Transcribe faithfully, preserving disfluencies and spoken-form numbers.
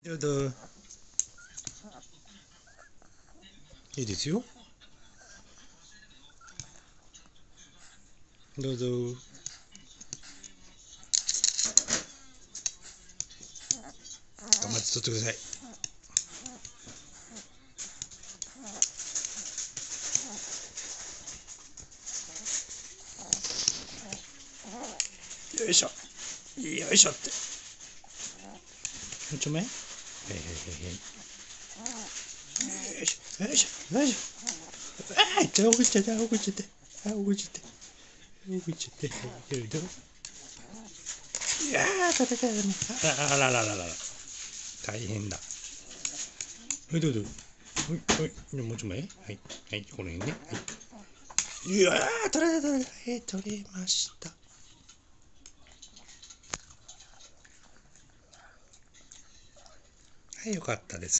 どうぞ。いいですよ。どうぞ。頑張って取ってください。よいしょ。よいしょって。ちょめ。はいはいはいはい。よいしょ。よいしょ。よいしょ。ああ、じゃあ、おぐっちゃって、あ、おぐっちゃって。あ、おぐっちゃって。おぐっちゃって。よいど。いやー、たたたた。あらららららら。大変だ。はい、どうぞ。はい、はい。もうちょい前。はい。はい、この辺ね。はい。いやー、取れた取れた。えー、取れました。はい、よかったです。